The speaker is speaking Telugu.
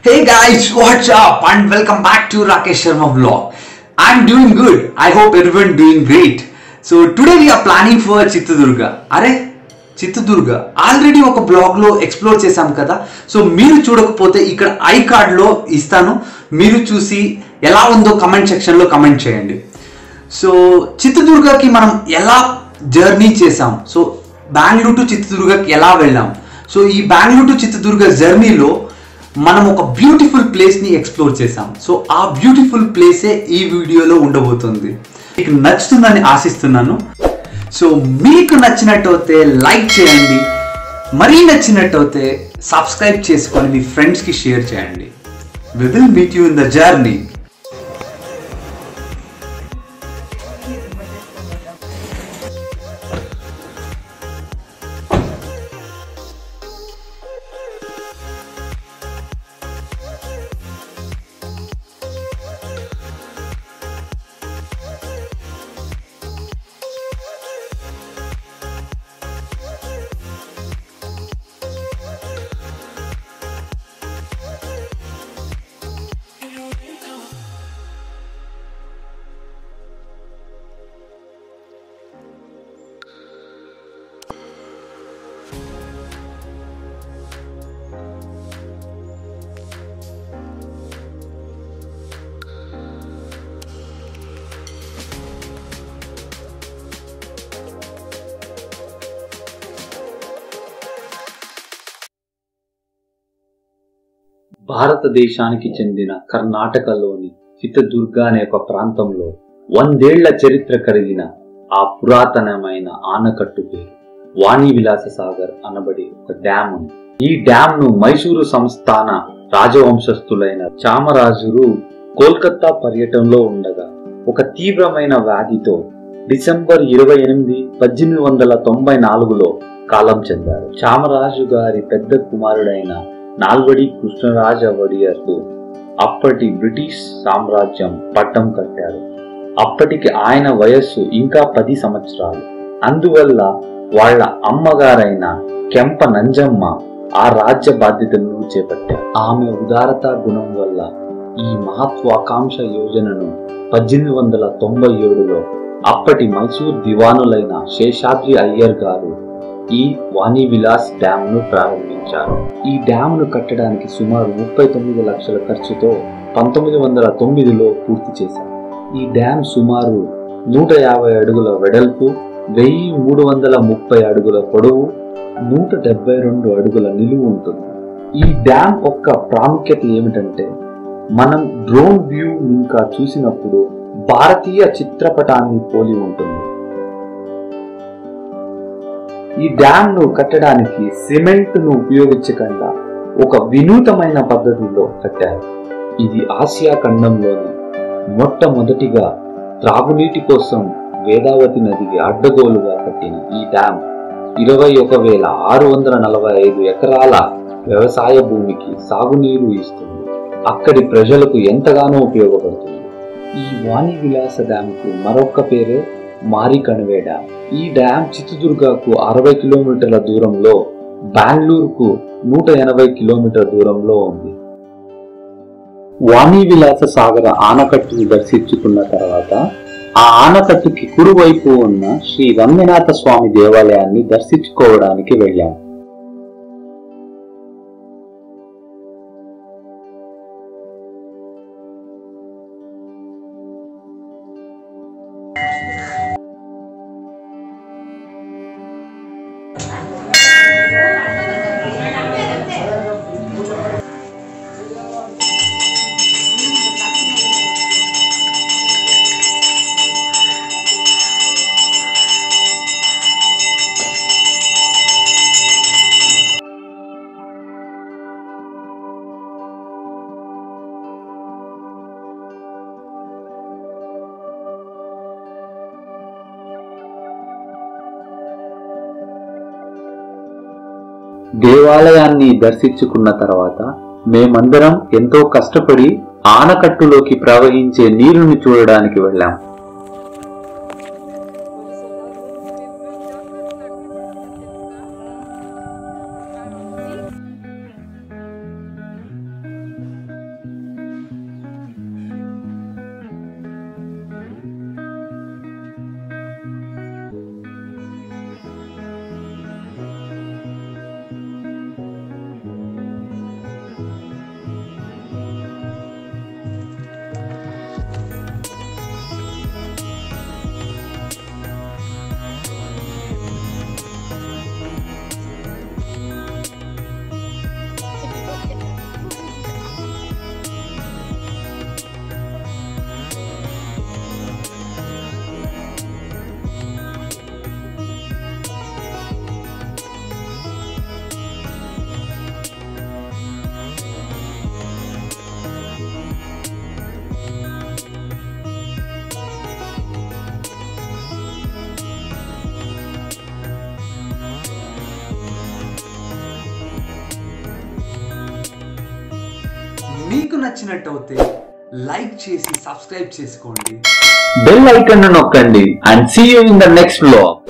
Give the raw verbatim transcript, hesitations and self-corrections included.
Hey guys, what's up and welcome back to Rakesh Sharma vlog. I'm doing good. I hope everyone doing great. So today we are planning for Chitradurga. Are Chitradurga already ఒక బ్లాగ్ లో ఎక్స్ప్లోర్ చేశాం కదా. సో మీరు చూడకపోతే ఇక్కడ ఐ కార్డ్ లో ఇస్తాను. మీరు చూసి ఎలా ఉందో కమెంట్ సెక్షన్ లో కమెంట్ చేయండి. సో చిత్రదుర్గకి మనం ఎలా జర్నీ చేసాం, సో బెంగళూరు టు చిత్రదుర్గకి ఎలా వెళ్ళాం, సో ఈ బెంగళూరు టు చిత్రదుర్గ జర్నీలో మనం ఒక బ్యూటిఫుల్ ప్లేస్ని ఎక్స్ప్లోర్ చేసాం. సో ఆ బ్యూటిఫుల్ ప్లేసే ఈ వీడియోలో ఉండబోతుంది. మీకు నచ్చుతుందని ఆశిస్తున్నాను. సో మీకు నచ్చినట్టయితే లైక్ చేయండి, మరీ నచ్చినట్టయితే సబ్స్క్రైబ్ చేసుకొని మీ ఫ్రెండ్స్కి షేర్ చేయండి. We will meet you in the journey. భారతదేశానికి చెందిన కర్ణాటకలోని చిత్రదుర్గ అనే ఒక ప్రాంతంలో వందేళ్ల చరిత్ర కలిగిన ఆ పురాతనమైన ఆనకట్టు పేరు వాణి విలాస సాగర్ అనబడి ఒక డ్యామ్ ఉంది. ఈ డ్యామ్ ను మైసూరు సంస్థాన రాజవంశస్థులైన చామరాజులు కోల్కతా పర్యటనలో ఉండగా ఒక తీవ్రమైన వ్యాధితో డిసెంబర్ ఇరవై ఎనిమిది పద్దెనిమిది వందల తొంభై నాలుగులో కాలం చెందారు. చామరాజు గారి పెద్ద కుమారుడైన నాల్వడి కృష్ణరాజ వడియర్కు అప్పటి బ్రిటిష్ సామ్రాజ్యం పట్టం కట్టారు. అప్పటికి ఆయన వయస్సు ఇంకా పది సంవత్సరాలు. అందువల్ల వాళ్ళ అమ్మగారైన కెంప నంజమ్మ ఆ రాజ్య బాధ్యతలను చేపట్టారు. ఆమె ఉదారత గుణం వల్ల ఈ మహత్వాకాంక్ష యోజనను పద్దెనిమిది వందల తొంభై ఏడులో అప్పటి మైసూర్ దివానులైన శేషాద్రి అయ్యర్ గారు ఈ వాణి విలాస్ డ్యామ్ ను ప్రారంభించారు. ఈ డ్యామ్ ను కట్టడానికి సుమారు ముప్పై తొమ్మిది లక్షల ఖర్చుతో పంతొమ్మిది వందల తొమ్మిదిలో పూర్తి చేశారు. ఈ డ్యామ్ సుమారు నూట యాభై అడుగుల వెడల్పు, వెయ్యి మూడు వందల ముప్పై అడుగుల పొడవు, నూట డెబ్బై రెండు అడుగుల నిలువు ఉంటుంది. ఈ డ్యామ్ యొక్క ప్రాముఖ్యత ఏమిటంటే, మనం డ్రోన్ వ్యూ ఇంకా చూసినప్పుడు భారతీయ చిత్రపటాన్ని పోలి ఉంటుంది. ఈ డ్యామ్ ను కట్టడానికి సిమెంట్ ను ఉపయోగించకుండా ఒక వినూతమైన పద్ధతిలో కట్టారు. ఇది ఆసియా ఖండంలోని మొట్టమొదటిగా త్రాగునీటి కోసం వేదావతి నదికి అడ్డగోలుగా కట్టిన ఈ డ్యామ్ ఇరవై ఒక వేల ఆరు వందల నలభై ఐదు ఎకరాల వ్యవసాయ భూమికి సాగునీరు ఇస్తుంది. అక్కడి ప్రజలకు ఎంతగానో ఉపయోగపడుతుంది. ఈ వాణి విలాస డ్యామ్ కు మరొక పేరే మారికణవే డ్యామ్. ఈ డ్యామ్ చిత్రదుర్గకు అరవై కిలోమీటర్ల దూరంలో, బెంగళూరుకు నూట ఎనభై కిలోమీటర్ల దూరంలో ఉంది. వాణి విలాస సాగర ఆనకట్టును దర్శించుకున్న తర్వాత ఆ ఆనకట్టుకి కుడివైపు ఉన్న శ్రీ రంగనాథ స్వామి దేవాలయాన్ని దర్శించుకోవడానికి వెళ్ళాం. దేవాలయాన్ని దర్శించుకున్న తర్వాత మేమందరం ఎంతో కష్టపడి ఆనకట్టులోకి ప్రవహించే నీరుని చూడడానికి వెళ్ళాం. మీకు నచ్చినట్టయితే లైక్ చేసి సబ్స్క్రైబ్ చేసుకోండి, బెల్ ఐకాన్ నొక్కండి, and see you in the next vlog.